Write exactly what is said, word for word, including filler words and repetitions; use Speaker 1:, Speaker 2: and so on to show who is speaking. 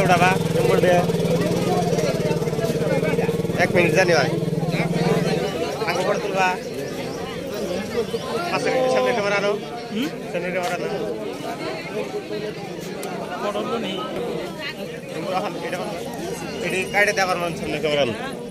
Speaker 1: উঠাবা নম্বর দিয়ে এক মিনিট জানি ভাই আগে করে তুলবা পাশের সামনে ক্যামেরা আনো সামনে ক্যামেরা আনো এটা কাটে দেওয়ার সামনে ক্যামেরা আনো